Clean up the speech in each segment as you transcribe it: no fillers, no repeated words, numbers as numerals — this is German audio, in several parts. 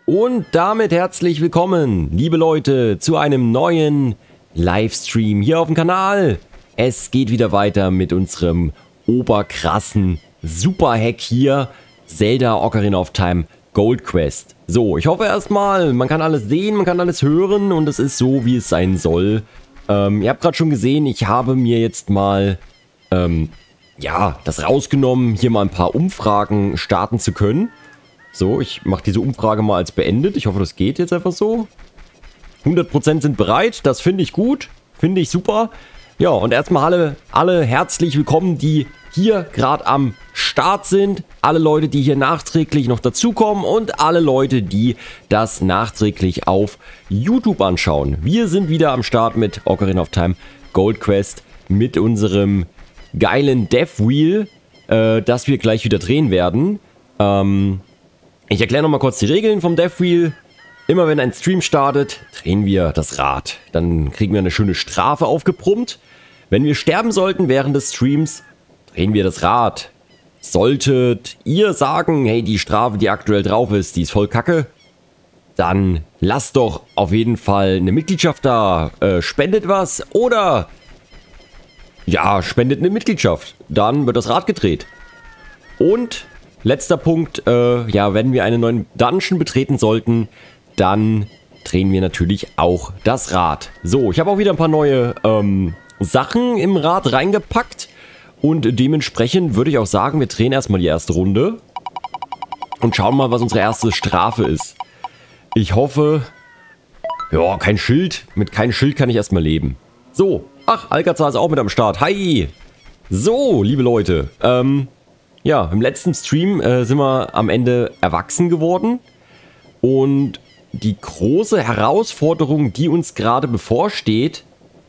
Und damit herzlich willkommen, liebe Leute, zu einem neuen Livestream hier auf dem Kanal. Es geht wieder weiter mit unserem oberkrassen Super-Hack hier, Zelda Ocarina of Time Gold Quest. So, ich hoffe erstmal, man kann alles sehen, man kann alles hören und es ist so, wie es sein soll. Ihr habt gerade schon gesehen, ich habe mir jetzt mal, ja, das rausgenommen, hier mal ein paar Umfragen starten zu können. So, ich mache diese Umfrage mal als beendet. Ich hoffe, das geht jetzt einfach so. 100% sind bereit, das finde ich gut, finde ich super. Ja, und erstmal alle herzlich willkommen, die hier gerade am Start sind. Alle Leute, die hier nachträglich noch dazukommen und alle Leute, die das nachträglich auf YouTube anschauen. Wir sind wieder am Start mit Ocarina of Time Gold Quest mit unserem geilen Death Wheel, das wir gleich wieder drehen werden. Ich erkläre nochmal kurz die Regeln vom Death Wheel. Immer wenn ein Stream startet, drehen wir das Rad. Dann kriegen wir eine schöne Strafe aufgebrummt. Wenn wir sterben sollten während des Streams, drehen wir das Rad. Solltet ihr sagen, hey, die Strafe, die aktuell drauf ist, die ist voll kacke, dann lasst doch auf jeden Fall eine Mitgliedschaft da. Spendet was oder ja, spendet eine Mitgliedschaft. Dann wird das Rad gedreht. Und letzter Punkt, ja, wenn wir einen neuen Dungeon betreten sollten, dann drehen wir natürlich auch das Rad. So, ich habe auch wieder ein paar neue Sachen im Rad reingepackt. Und dementsprechend würde ich auch sagen, wir drehen erstmal die erste Runde. Und schauen mal, was unsere erste Strafe ist. Ich hoffe, ja, kein Schild. Mit keinem Schild kann ich erstmal leben. So, ach, Alcazar ist auch mit am Start. Hi! So, liebe Leute, ja, im letzten Stream sind wir am Ende erwachsen geworden und die große Herausforderung, die uns gerade bevorsteht,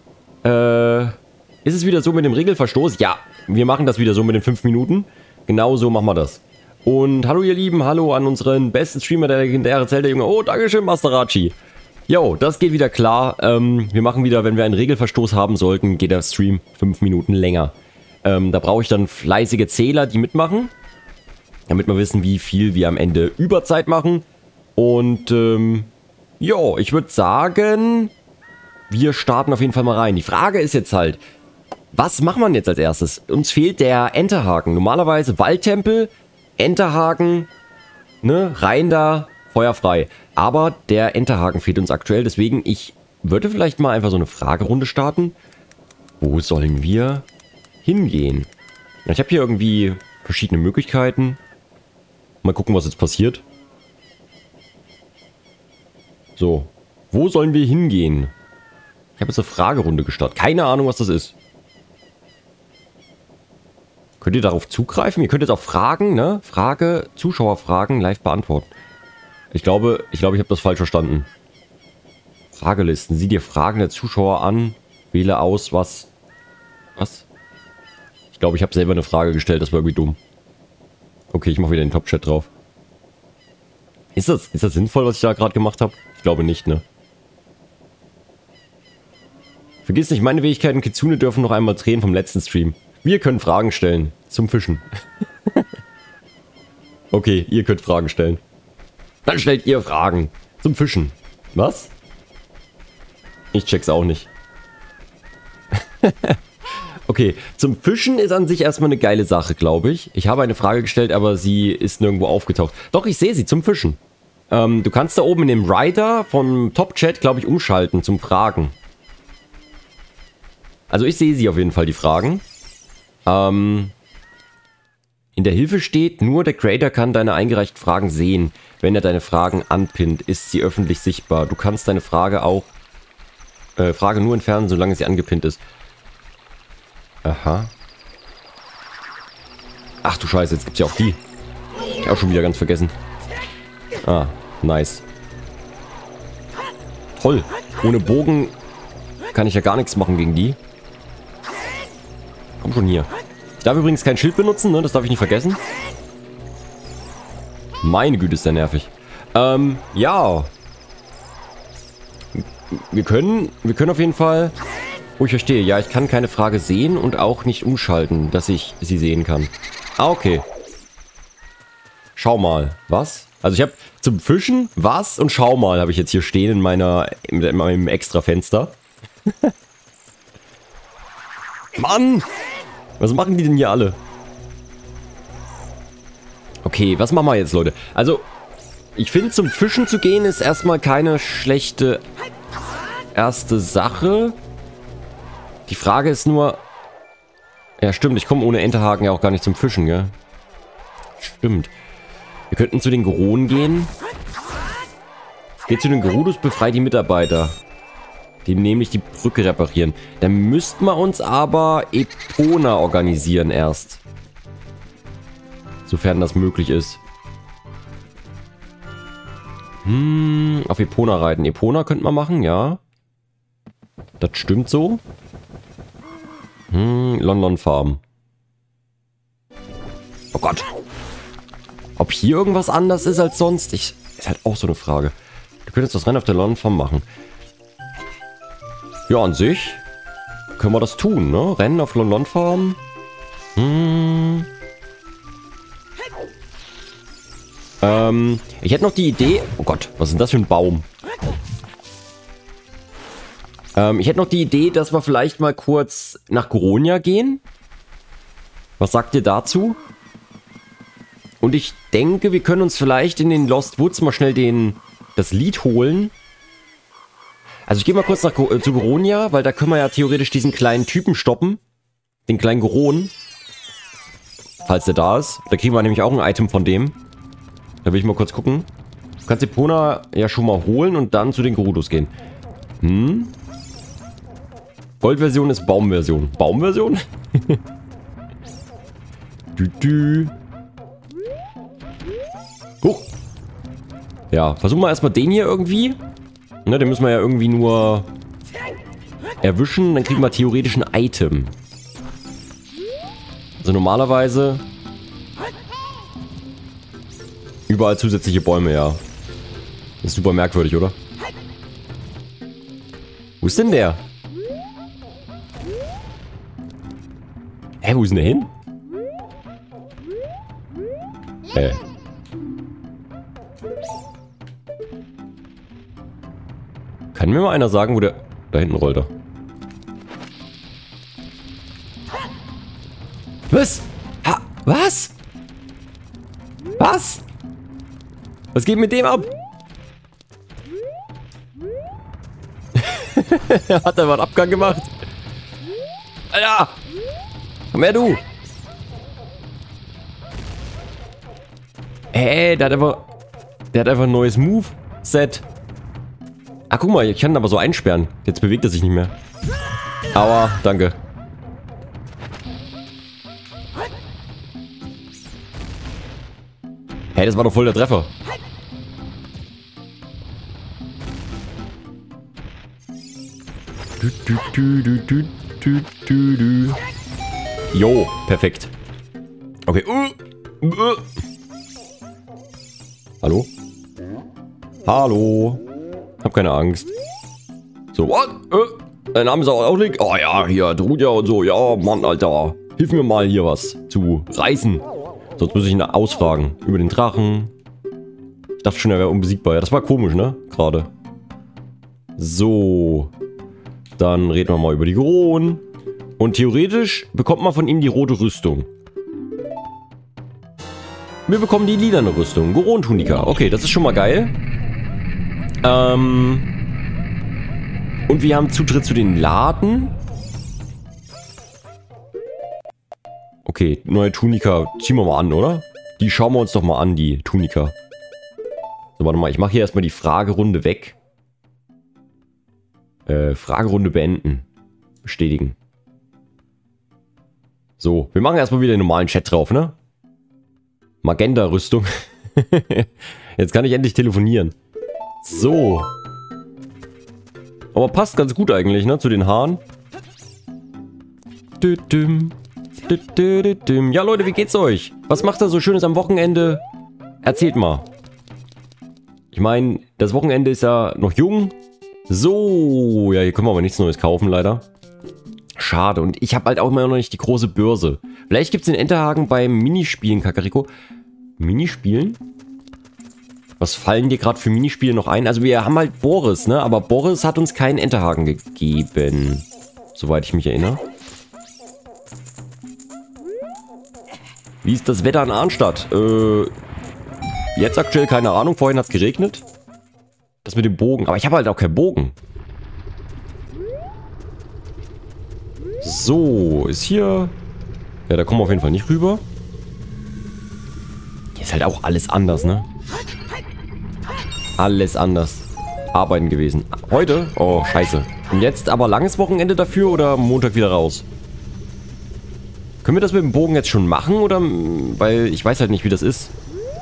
ist es wieder so mit dem Regelverstoß? Ja, wir machen das wieder so mit den 5 Minuten. Genau so machen wir das. Und hallo ihr Lieben, hallo an unseren besten Streamer, der legendäre Zelda-Junge. Oh, dankeschön, Masterachi. Jo, das geht wieder klar. Wir machen wieder, wenn wir einen Regelverstoß haben sollten, geht der Stream 5 Minuten länger. Da brauche ich dann fleißige Zähler, die mitmachen, damit wir wissen, wie viel wir am Ende Überzeit machen. Und ja, ich würde sagen, wir starten auf jeden Fall mal rein. Die Frage ist jetzt halt, was macht man jetzt als erstes? Uns fehlt der Enterhaken. Normalerweise Waldtempel, Enterhaken, ne, rein da, feuerfrei. Aber der Enterhaken fehlt uns aktuell, deswegen ich würde vielleicht mal einfach so eine Fragerunde starten. Wo sollen wir hingehen? Ich habe hier irgendwie verschiedene Möglichkeiten. Mal gucken, was jetzt passiert. So, wo sollen wir hingehen? Ich habe jetzt eine Fragerunde gestartet. Keine Ahnung, was das ist. Könnt ihr darauf zugreifen? Ihr könnt jetzt auch Fragen, ne? Frage, Zuschauerfragen live beantworten. Ich glaube, ich habe das falsch verstanden. Fragelisten. Sieh dir Fragen der Zuschauer an. Wähle aus, was... Was? Ich glaube, ich habe selber eine Frage gestellt. Das war irgendwie dumm. Okay, ich mache wieder den Top-Chat drauf. Ist das sinnvoll, was ich da gerade gemacht habe? Ich glaube nicht, ne? Vergiss nicht, meine Fähigkeiten Kitsune dürfen noch einmal drehen vom letzten Stream. Wir können Fragen stellen. Zum Fischen. Okay, ihr könnt Fragen stellen. Dann stellt ihr Fragen. Zum Fischen. Was? Ich check's auch nicht. Okay, zum Fischen ist an sich erstmal eine geile Sache, glaube ich. Ich habe eine Frage gestellt, aber sie ist nirgendwo aufgetaucht. Doch, ich sehe sie, zum Fischen. Du kannst da oben in dem Rider vom Top-Chat, glaube ich, umschalten zum Fragen. Also ich sehe sie auf jeden Fall, die Fragen. In der Hilfe steht, nur der Creator kann deine eingereichten Fragen sehen. Wenn er deine Fragen anpinnt, ist sie öffentlich sichtbar. Du kannst deine Frage auch Frage nur entfernen, solange sie angepinnt ist. Aha. Ach du Scheiße, jetzt gibt's ja auch die. Ich hab auch schon wieder ganz vergessen. Ah, nice. Toll. Ohne Bogen kann ich ja gar nichts machen gegen die. Komm schon hier. Ich darf übrigens kein Schild benutzen, ne? Das darf ich nicht vergessen. Meine Güte, ist der nervig. Ja. Wir können auf jeden Fall... Wo ich verstehe, ja, ich kann keine Frage sehen und auch nicht umschalten, dass ich sie sehen kann. Ah, okay. Schau mal. Was? Also ich habe zum Fischen was und schau mal, habe ich jetzt hier stehen in meinem extra Fenster. Mann! Was machen die denn hier alle? Okay, was machen wir jetzt, Leute? Also, ich finde, zum Fischen zu gehen ist erstmal keine schlechte erste Sache. Die Frage ist nur... Ja, stimmt, ich komme ohne Enterhaken ja auch gar nicht zum Fischen, gell? Stimmt. Wir könnten zu den Geronen gehen. Geht zu den Gerudos, befreit die Mitarbeiter. Die nämlich die Brücke reparieren. Dann müssten wir uns aber Epona organisieren erst. Sofern das möglich ist. Auf Epona reiten. Epona könnte man machen, ja. Das stimmt so. London Farm. Oh Gott. Ob hier irgendwas anders ist als sonst? Ist halt auch so eine Frage. Du könntest das Rennen auf der London Farm machen. Ja, an sich können wir das tun, ne? Rennen auf London Farm. Ich hätte noch die Idee... Oh Gott, was ist denn das für ein Baum? Ich hätte noch die Idee, dass wir vielleicht mal kurz nach Goronia gehen. Was sagt ihr dazu? Und ich denke, wir können uns vielleicht in den Lost Woods mal schnell das Lied holen. Also ich gehe mal kurz zu Goronia, weil da können wir ja theoretisch diesen kleinen Typen stoppen. Den kleinen Goron. Falls der da ist. Da kriegen wir nämlich auch ein Item von dem. Da will ich mal kurz gucken. Du kannst Epona ja schon mal holen und dann zu den Gerudos gehen. Goldversion ist Baumversion. Baumversion? Huch. Ja, versuchen wir erstmal den hier irgendwie. Ne, den müssen wir ja irgendwie nur erwischen. Dann kriegen wir theoretisch ein Item. Also normalerweise überall zusätzliche Bäume, ja. Ist super merkwürdig, oder? Wo ist denn der? Hä, wo ist denn der hin? Kann mir mal einer sagen, wo der... Da hinten rollt er. Was? Ha, was? Was? Was geht mit dem ab? Hat er mal einen Abgang gemacht? Alter! Komm her, du! Hey, der hat einfach ein neues Move-Set. Ah, guck mal, ich kann ihn aber so einsperren. Jetzt bewegt er sich nicht mehr. Aua, danke. Hey, das war doch voll der Treffer. Jo, perfekt. Okay. Hallo? Hallo? Hab keine Angst. So, what? Dein Name ist auch nicht? Oh ja, hier, Druja und so. Ja, Mann, Alter. Hilf mir mal hier was zu reißen. Sonst muss ich ihn ausfragen. Über den Drachen. Ich dachte schon, er wäre unbesiegbar. Ja, das war komisch, ne? Gerade. So. Dann reden wir mal über die Geronen. Und theoretisch bekommt man von ihm die rote Rüstung. Wir bekommen die lilane Rüstung. Goron-Tunika. Okay, das ist schon mal geil. Und wir haben Zutritt zu den Laden. Okay, neue Tunika. Ziehen wir mal an, oder? Die schauen wir uns doch mal an, die Tunika. So, warte mal. Ich mache hier erstmal die Fragerunde weg. Fragerunde beenden. Bestätigen. So, wir machen erstmal wieder den normalen Chat drauf, ne? Magenta-Rüstung. Jetzt kann ich endlich telefonieren. So. Aber passt ganz gut eigentlich, ne? Zu den Haaren. Ja, Leute, wie geht's euch? Was macht ihr so Schönes am Wochenende? Erzählt mal. Ich meine, das Wochenende ist ja noch jung. So. Ja, hier können wir aber nichts Neues kaufen, leider. Schade. Und ich habe halt auch immer noch nicht die große Börse. Vielleicht gibt es den Enterhaken beim Minispielen, Kakariko. Minispielen? Was fallen dir gerade für Minispiele noch ein? Also wir haben halt Boris, ne? Aber Boris hat uns keinen Enterhaken gegeben. Soweit ich mich erinnere. Wie ist das Wetter in Arnstadt? Jetzt aktuell keine Ahnung. Vorhin hat es geregnet. Das mit dem Bogen. Aber ich habe halt auch keinen Bogen. So, ist hier... Ja, da kommen wir auf jeden Fall nicht rüber. Hier ist halt auch alles anders, ne? Alles anders. Arbeiten gewesen. Heute? Oh, scheiße. Und jetzt aber langes Wochenende dafür oder Montag wieder raus? Können wir das mit dem Bogen jetzt schon machen oder... Weil ich weiß halt nicht, wie das ist.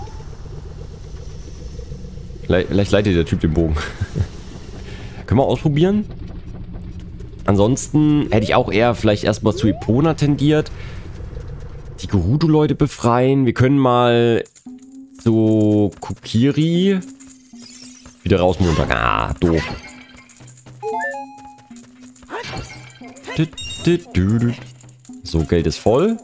Vielleicht leitet der Typ den Bogen. Können wir ausprobieren? Ansonsten hätte ich auch eher vielleicht erstmal zu Epona tendiert. Die Gerudo-Leute befreien. Wir können mal zu Kokiri. Wieder raus Montag. Ah, doof. So, Geld ist voll.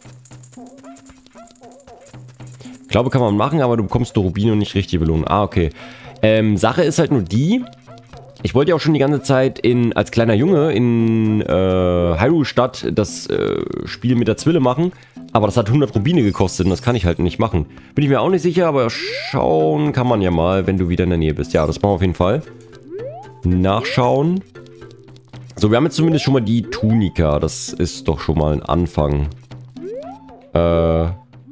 Ich glaube, kann man machen, aber du bekommst Rubine und nicht richtig Belohnung. Ah, okay. Sache ist halt nur die. Ich wollte ja auch schon die ganze Zeit als kleiner Junge in Hyrule-Stadt das Spiel mit der Zwille machen. Aber das hat 100 Rubine gekostet und das kann ich halt nicht machen. Bin ich mir auch nicht sicher, aber schauen kann man ja mal, wenn du wieder in der Nähe bist. Ja, das machen wir auf jeden Fall. Nachschauen. So, wir haben jetzt zumindest schon mal die Tunika. Das ist doch schon mal ein Anfang. Der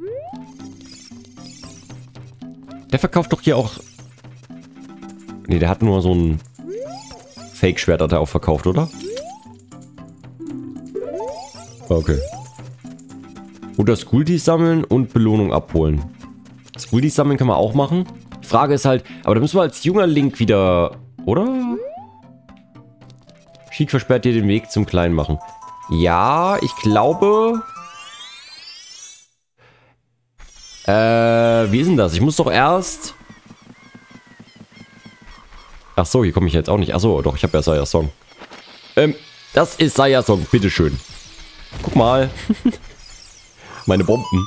verkauft doch hier auch... Ne, der hat nur so ein Fake-Schwert, hat er auch verkauft, oder? Okay. Oder Skultis sammeln und Belohnung abholen. Skultis sammeln kann man auch machen. Die Frage ist halt, aber da müssen wir als junger Link wieder... Oder? Sheik versperrt dir den Weg zum Kleinen machen. Ja, ich glaube... wie ist denn das? Ich muss doch erst... Ach so, hier komme ich jetzt auch nicht. Ach so, doch, ich habe ja Sayas Song. Das ist Sayas Song, bitteschön. Guck mal. Meine Bomben.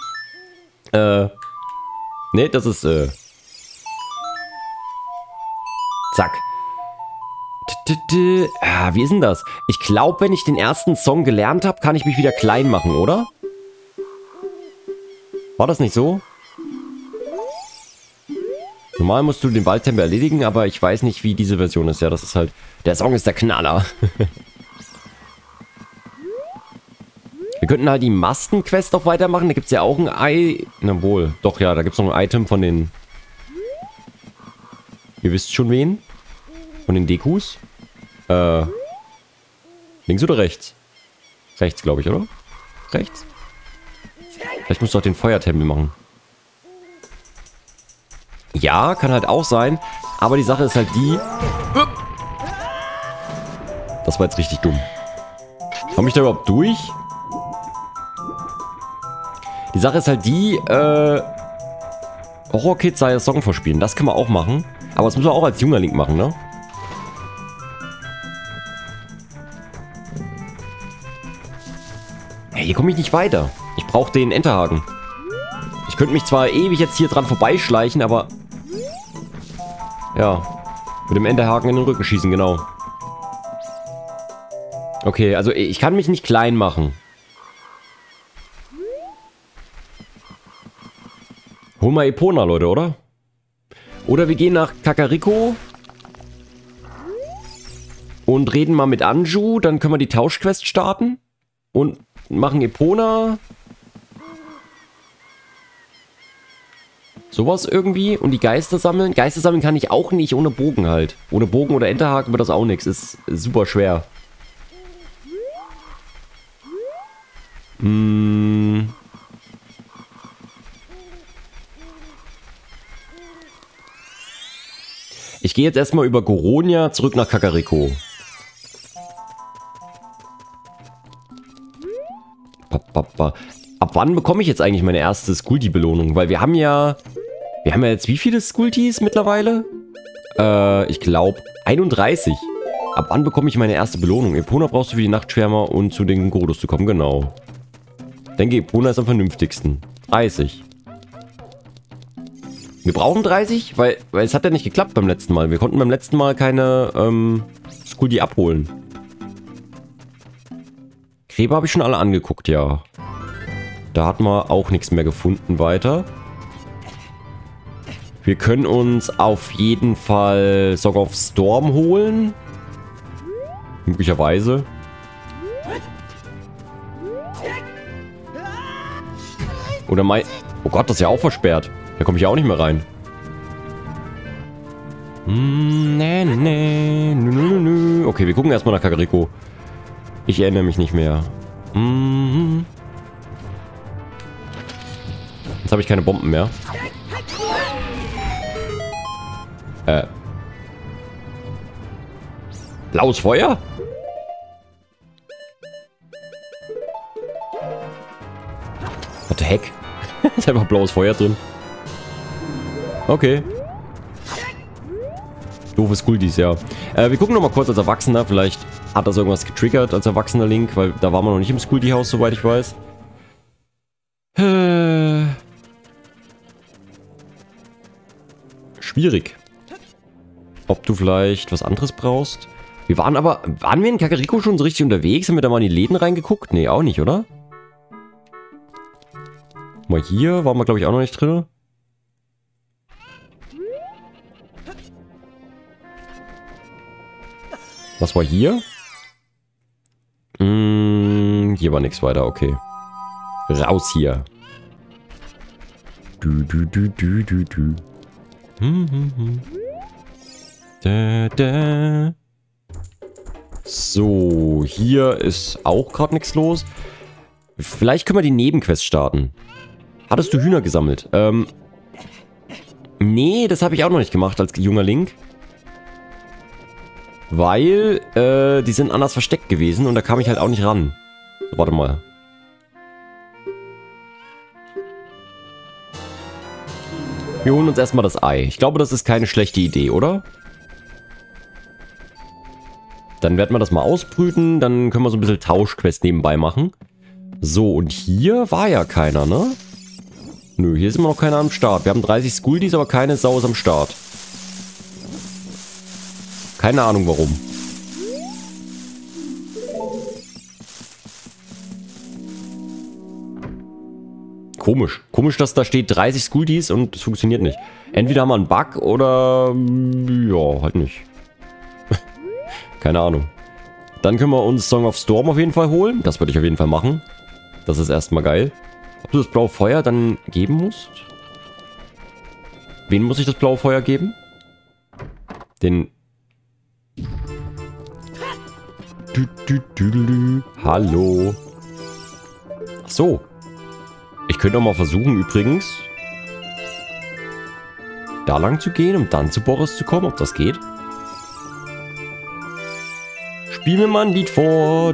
Ne, das ist, zack. Ah, wie ist denn das? Ich glaube, wenn ich den ersten Song gelernt habe, kann ich mich wieder klein machen, oder? War das nicht so? Normal musst du den Waldtempel erledigen, aber ich weiß nicht, wie diese Version ist. Ja, das ist halt... Der Song ist der Knaller. Wir könnten halt die Maskenquest auch weitermachen. Da gibt es ja auch ein Ei... Na wohl. Doch, ja, da gibt es noch ein Item von den... Ihr wisst schon wen? Von den Dekus. Links oder rechts? Rechts, glaube ich, oder? Rechts? Vielleicht musst du auch den Feuertempel machen. Ja, kann halt auch sein. Aber die Sache ist halt die... Das war jetzt richtig dumm. Komme ich da überhaupt durch? Die Sache ist halt die... Horror Kids sei das Song verspielen. Das kann man auch machen. Aber das muss man auch als junger Link machen, ne? Hey, hier komme ich nicht weiter. Ich brauche den Enterhaken. Ich könnte mich zwar ewig jetzt hier dran vorbeischleichen, aber... Ja. Mit dem Enterhaken in den Rücken schießen, genau. Okay, also ich kann mich nicht klein machen. Hol mal Epona, Leute, oder? Oder wir gehen nach Kakariko. Und reden mal mit Anju. Dann können wir die Tauschquest starten. Und machen Epona... Sowas irgendwie. Und die Geister sammeln. Geister sammeln kann ich auch nicht ohne Bogen halt. Ohne Bogen oder Enterhaken wird das auch nichts. Ist super schwer. Ich gehe jetzt erstmal über Goronia zurück nach Kakariko. Ab wann bekomme ich jetzt eigentlich meine erste Skulti-Belohnung? Weil wir haben ja jetzt wie viele Skultis mittlerweile? Ich glaube 31. Ab wann bekomme ich meine erste Belohnung? Epona brauchst du für die Nachtschwärmer und zu den Godos zu kommen, genau. Ich denke, Epona ist am vernünftigsten. 30. Wir brauchen 30, weil es hat ja nicht geklappt beim letzten Mal. Wir konnten beim letzten Mal keine Skuldi abholen. Gräber habe ich schon alle angeguckt, ja. Da hat man auch nichts mehr gefunden weiter. Wir können uns auf jeden Fall Song of Storm holen. Möglicherweise. Oder mein... Oh Gott, das ist ja auch versperrt. Da komme ich ja auch nicht mehr rein. Okay, wir gucken erstmal nach Kakariko. Ich erinnere mich nicht mehr. Jetzt habe ich keine Bomben mehr. Blaues Feuer? What the heck? Ist einfach blaues Feuer drin. Okay. Doofes Skuldis, ja. Wir gucken nochmal kurz als Erwachsener. Vielleicht hat das irgendwas getriggert als erwachsener Link, weil da waren wir noch nicht im Skuldi-Haus, soweit ich weiß. Schwierig. Ob du vielleicht was anderes brauchst? Waren wir in Kakariko schon so richtig unterwegs? Haben wir da mal in die Läden reingeguckt? Nee, auch nicht, oder? Mal hier waren wir, glaube ich, auch noch nicht drin. Was war hier? Hier war nichts weiter, okay. Raus hier. So, hier ist auch gerade nichts los. Vielleicht können wir die Nebenquest starten. Hattest du Hühner gesammelt? Nee, das habe ich auch noch nicht gemacht als junger Link. Weil, die sind anders versteckt gewesen und da kam ich halt auch nicht ran. So, warte mal. Wir holen uns erstmal das Ei. Ich glaube, das ist keine schlechte Idee, oder? Dann werden wir das mal ausbrüten. Dann können wir so ein bisschen Tauschquest nebenbei machen. So, und hier war ja keiner, ne? Nö, hier ist immer noch keiner am Start. Wir haben 30 Skuldis, aber keine Sau ist am Start. Keine Ahnung warum. Komisch. Komisch, dass da steht 30 Skuldis und es funktioniert nicht. Entweder haben wir einen Bug oder... ja, halt nicht. Keine Ahnung. Dann können wir uns Song of Storm auf jeden Fall holen. Das würde ich auf jeden Fall machen. Das ist erstmal geil. Ob du das blaue Feuer dann geben musst? Wen muss ich das blaue Feuer geben? Den... Hallo. Ach so. Ich könnte auch mal versuchen übrigens, da lang zu gehen, um dann zu Boris zu kommen, ob das geht. Spiel mir mal ein Lied vor.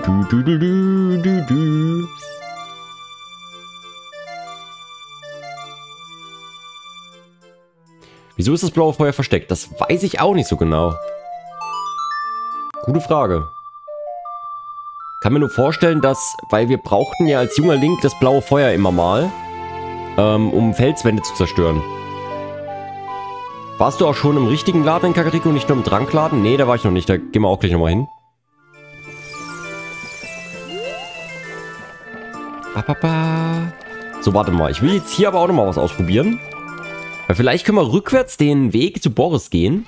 Wieso ist das blaue Feuer versteckt? Das weiß ich auch nicht so genau. Gute Frage. Kann mir nur vorstellen, dass, weil wir brauchten ja als junger Link das blaue Feuer immer mal, um Felswände zu zerstören. Warst du auch schon im richtigen Laden in Kakariko, nicht nur im Trankladen? Nee, da war ich noch nicht, da gehen wir auch gleich nochmal hin. So, warte mal, ich will jetzt hier aber auch nochmal was ausprobieren. Weil vielleicht können wir rückwärts den Weg zu Boris gehen.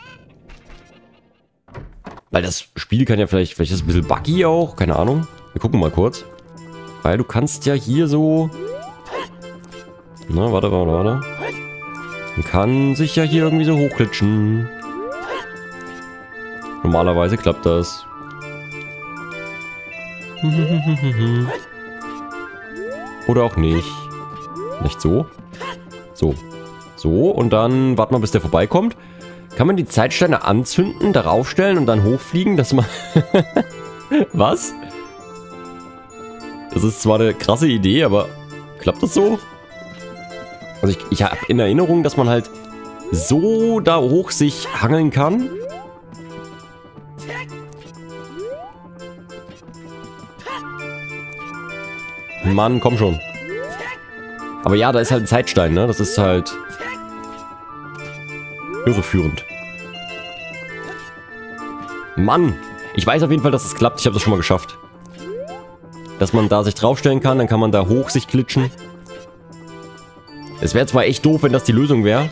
Weil das Spiel kann ja vielleicht ist es ein bisschen buggy auch, keine Ahnung. Wir gucken mal kurz. Weil du kannst ja hier so... Na, warte. Man kann sich ja hier irgendwie so hochklitschen. Normalerweise klappt das. Oder auch nicht. Nicht so. So. So, und dann warten wir, bis der vorbeikommt. Kann man die Zeitsteine anzünden, darauf stellen und dann hochfliegen, dass man... Was? Das ist zwar eine krasse Idee, aber klappt das so? Also ich habe in Erinnerung, dass man halt so da hoch sich hangeln kann. Mann, komm schon. Aber ja, da ist halt ein Zeitstein, ne? Das ist halt... Irreführend. Mann! Ich weiß auf jeden Fall, dass es klappt. Ich habe das schon mal geschafft. Dass man da sich draufstellen kann, dann kann man da hoch sich klitschen. Es wäre zwar echt doof, wenn das die Lösung wäre.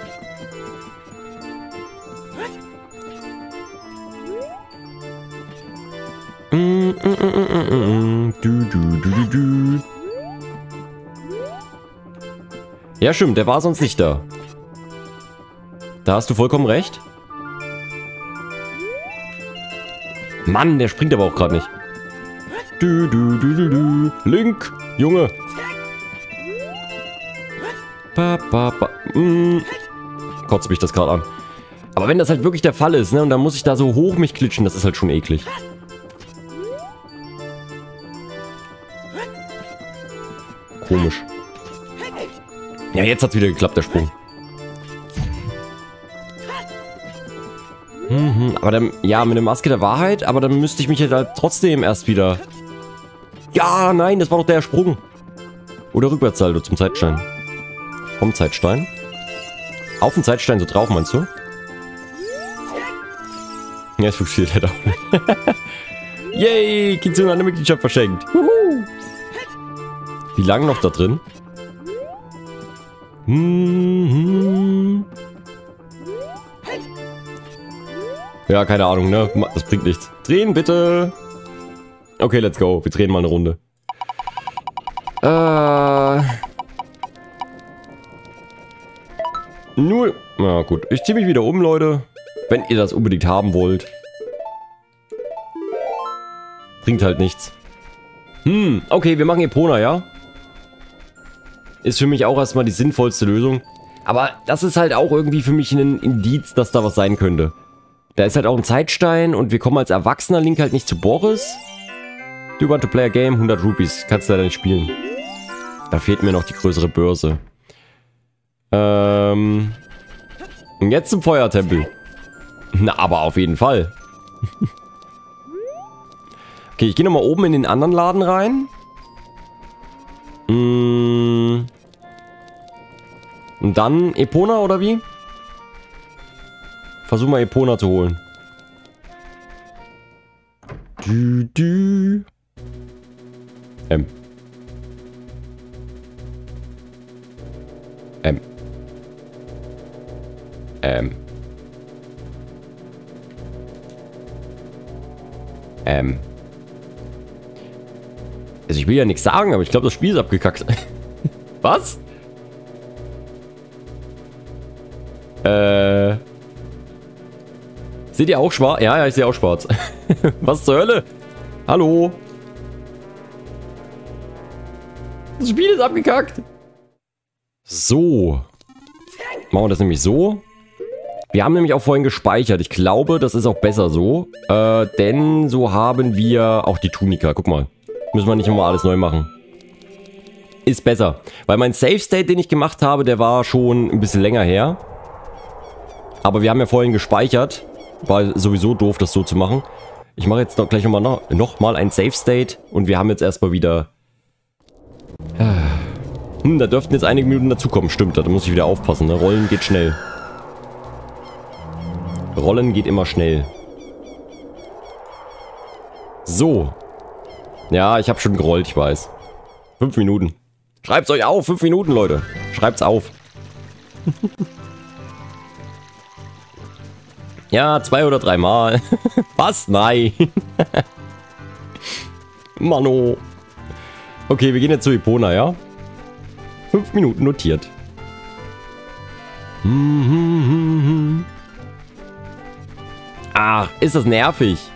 Ja, stimmt, der war sonst nicht da. Da hast du vollkommen recht. Mann, der springt aber auch gerade nicht. Link, Junge. Kotzt mich das gerade an. Aber wenn das halt wirklich der Fall ist, ne, und dann muss ich da so hoch mich klitschen, das ist halt schon eklig. Komisch. Ja, jetzt hat's wieder geklappt, der Sprung. Aber dann, ja, mit der Maske der Wahrheit, aber dann müsste ich mich halt trotzdem erst wieder... Ja, nein, das war doch der Sprung. Oder Rückwärtssalto zum Zeitstein. Vom Zeitstein. Auf den Zeitstein so drauf, meinst du? Ja, es funktioniert halt auch nicht. Yay, Kitsune hat eine Mitgliedschaft verschenkt. Wuhu. Wie lange noch da drin? Ja, keine Ahnung, ne? Das bringt nichts. Drehen, bitte! Okay, let's go. Wir drehen mal eine Runde. Nur... Na gut, ich ziehe mich wieder um, Leute. Wenn ihr das unbedingt haben wollt. Bringt halt nichts. Okay, wir machen Epona, ja? Ist für mich auch erstmal die sinnvollste Lösung. Aber das ist halt auch irgendwie für mich ein Indiz, dass da was sein könnte. Da ist halt auch ein Zeitstein und wir kommen als erwachsener Link halt nicht zu Boris. Do you want to play a game? 100 Rupees. Kannst du leider nicht spielen. Da fehlt mir noch die größere Börse. Und jetzt zum Feuertempel. Na, aber auf jeden Fall. Okay, ich gehe nochmal oben in den anderen Laden rein. Und dann Epona oder wie? Versuch mal Epona zu holen. M. Also ich will ja nichts sagen, aber ich glaube, das Spiel ist abgekackt. Was? Seht ihr auch schwarz? Ja, ich sehe auch schwarz. Was zur Hölle? Hallo? Das Spiel ist abgekackt. So. Machen wir das nämlich so. Wir haben nämlich auch vorhin gespeichert. Ich glaube, das ist auch besser so. Denn so haben wir auch die Tunika. Guck mal. Müssen wir nicht nochmal alles neu machen. Ist besser. Weil mein Save State, den ich gemacht habe, der war schon ein bisschen länger her. Aber wir haben ja vorhin gespeichert. War sowieso doof, das so zu machen. Ich mache jetzt gleich noch mal ein Save State. Und wir haben jetzt erstmal wieder... da dürften jetzt einige Minuten dazukommen. Stimmt, da muss ich wieder aufpassen. Ne? Rollen geht schnell. Rollen geht immer schnell. So. Ja, ich habe schon gerollt, ich weiß. 5 Minuten. Schreibt's euch auf, 5 Minuten, Leute. Schreibt's auf. Ja, 2 oder 3 Mal. Was? Nein. Mano. Okay, wir gehen jetzt zu Epona, ja? 5 Minuten notiert. Ach, ist das nervig.